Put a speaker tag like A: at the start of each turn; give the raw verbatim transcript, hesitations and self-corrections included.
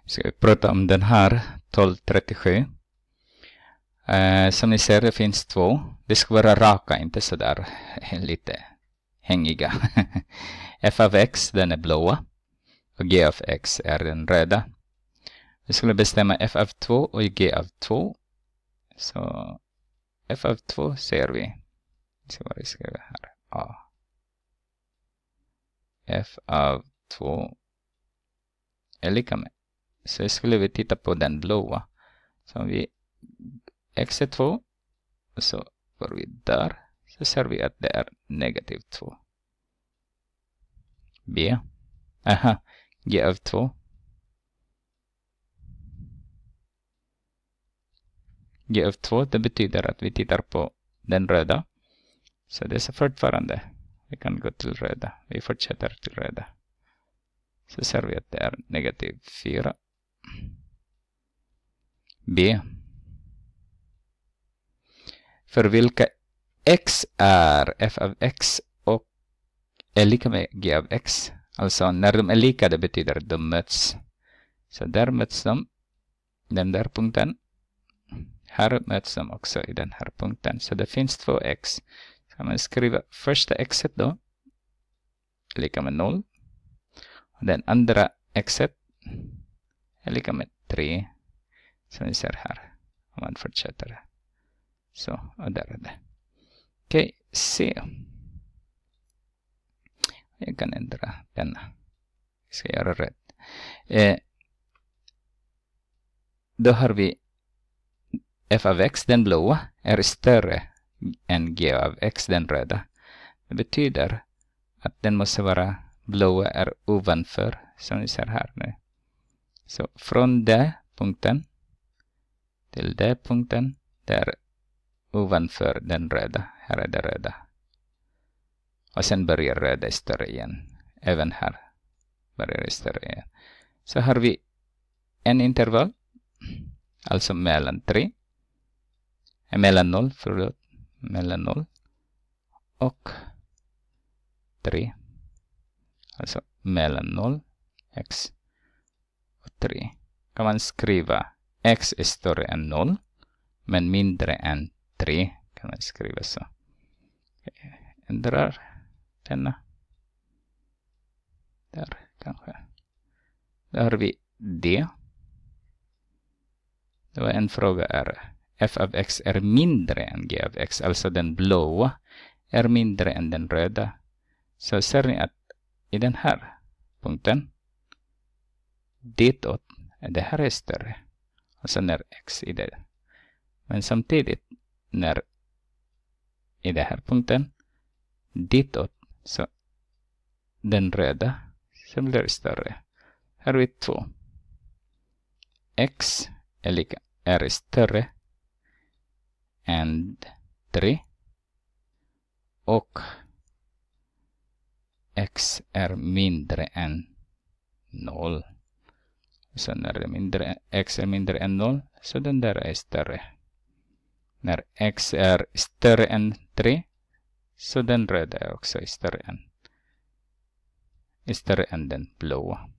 A: Ska vi prata om den här tolv trettiosju. Eh, som ni ser, det finns två. Det ska vara raka, inte sådär lite hängiga. F av x, den är blåa. Och g av x är den röda. Vi skulle bestämma f av två och g av två. Så f av två ser vi. Så vad vi skriver här. A. F av två är lika med. Så skulle vi titta på den blåa. Så om vi x är två. Så går vi där. Så ser vi att det är negativ två. B. Aha. G av två. G av två, det betyder att vi tittar på den röda. Så det är så fortfarande. Vi kan gå till röda. Vi fortsätter till röda. Så ser vi att det är negativ fyra. B. För vilka x är f av x och är lika med g av x. Alltså när de är lika, det betyder att de möts. Så där möts de. Den där punkten. Här möts de också i den här punkten. Så det finns två x. Så kan man skriva första xet då. Lika med noll. Och den andra xet är lika med tre. Som ni ser här. Om man fortsätter. Så, och där är det. Okej, okay, C. Jag kan ändra denna. Jag ska göra rätt. Eh, då har vi f av x, den blåa, är större än g av x, den röda. Det betyder att den måste vara blåa är ovanför, som ni ser här nu. Så från den punkten till den punkten, där ovanför den röda. Här är det röda. Och sen börjar röda större igen. Även här börjar det större igen. Så har vi en intervall. Alltså mellan tre. Mellan noll, förlåt. Mellan noll och tre. Alltså mellan noll, x och tre. Kan man skriva x är större än noll. Men mindre än tre. Kan man skriva så. Ändrar denna. Där kanske. Där har vi D. Det var en fråga är f av x är mindre än g av x. Alltså den blåa är mindre än den röda. Så ser ni att i den här punkten ditåt är det här är större. Alltså när x i det. Men samtidigt när i den här punkten ditåt så den röda så blir större. Här har vi två. X är, lika, är större än tre. Och x är mindre än noll. Så när det är mindre, x är mindre än noll så den där är större. När x är större än tre så den röda är också större än, är större än den blåa.